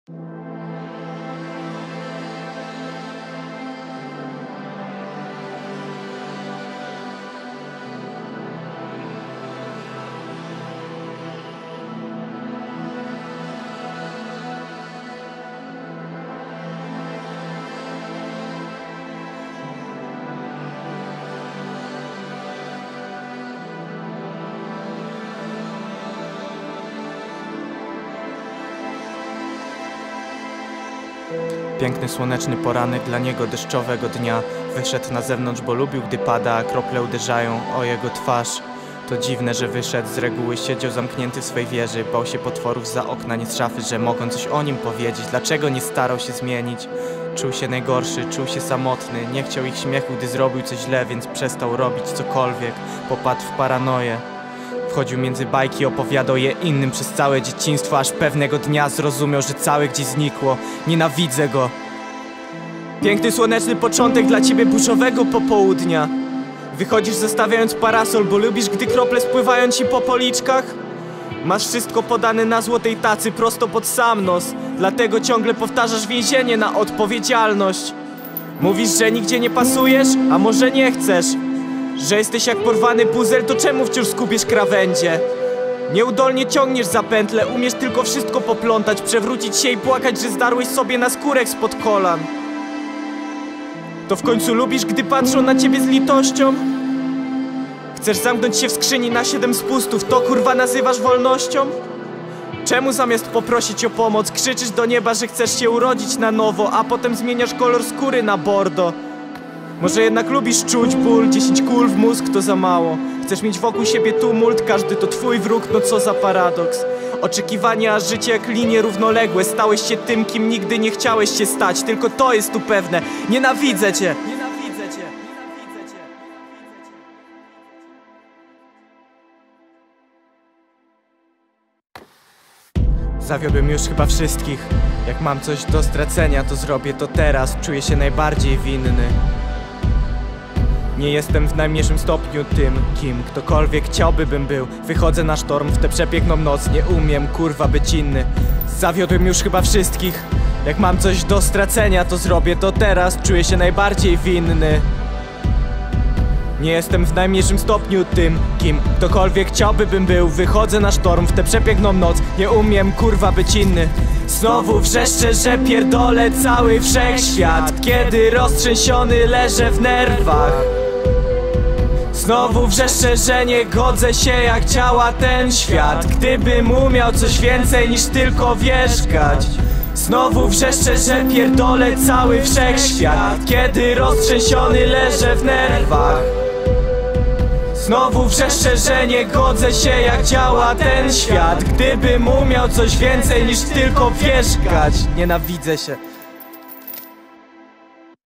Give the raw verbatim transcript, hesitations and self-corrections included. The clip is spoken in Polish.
Piękny słoneczny poranek dla niego deszczowego dnia. Wyszedł na zewnątrz, bo lubił, gdy pada, a krople uderzają o jego twarz. To dziwne, że wyszedł, z reguły siedział zamknięty w swej wieży. Bał się potworów za okna, nie z szafy, że mogą coś o nim powiedzieć. Dlaczego nie starał się zmienić? Czuł się najgorszy, czuł się samotny. Nie chciał ich śmiechu, gdy zrobił coś źle, więc przestał robić cokolwiek. Popadł w paranoję. Wchodził między bajki, opowiadał je innym przez całe dzieciństwo, aż pewnego dnia zrozumiał, że całe gdzieś znikło. Nienawidzę go. Piękny słoneczny początek dla ciebie burzowego popołudnia. Wychodzisz zostawiając parasol, bo lubisz, gdy krople spływają ci po policzkach. Masz wszystko podane na złotej tacy, prosto pod sam nos. Dlatego ciągle powtarzasz więzienie na odpowiedzialność. Mówisz, że nigdzie nie pasujesz, a może nie chcesz. Że jesteś jak porwany puzel, to czemu wciąż skubiesz krawędzie? Nieudolnie ciągniesz za pętlę, umiesz tylko wszystko poplątać, przewrócić się i płakać, że zdarłeś sobie naskórek spod kolan. To w końcu lubisz, gdy patrzą na ciebie z litością? Chcesz zamknąć się w skrzyni na siedem spustów, to kurwa nazywasz wolnością? Czemu zamiast poprosić o pomoc, krzyczysz do nieba, że chcesz się urodzić na nowo, a potem zmieniasz kolor skóry na bordo? Może jednak lubisz czuć ból, dziesięć kul w mózg to za mało. Chcesz mieć wokół siebie tumult, każdy to twój wróg, no co za paradoks. Oczekiwania, a życie jak linie równoległe. Stałeś się tym, kim nigdy nie chciałeś się stać. Tylko to jest tu pewne, nienawidzę cię. Nienawidzę cię. Nienawidzę cię. Zawiodłem już chyba wszystkich. Jak mam coś do stracenia, to zrobię to teraz. Czuję się najbardziej winny. Nie jestem w najmniejszym stopniu tym, kim ktokolwiek chciałby bym był. Wychodzę na sztorm w tę przepiękną noc. Nie umiem, kurwa, być inny. Zawiodłem już chyba wszystkich. Jak mam coś do stracenia, to zrobię to teraz. Czuję się najbardziej winny. Nie jestem w najmniejszym stopniu tym, kim ktokolwiek chciałby bym był. Wychodzę na sztorm w tę przepiękną noc. Nie umiem, kurwa, być inny. Znowu wrzeszczę, że pierdolę cały wszechświat, kiedy roztrzęsiony leżę w nerwach. Znowu wrzeszczę, że nie godzę się, jak działa ten świat, gdybym umiał coś więcej niż tylko wierzgać. Znowu wrzeszczę, że pierdolę cały wszechświat, kiedy roztrzęsiony leżę w nerwach. Znowu wrzeszczę, że nie godzę się, jak działa ten świat, gdybym umiał coś więcej niż tylko wierzgać. Nienawidzę się.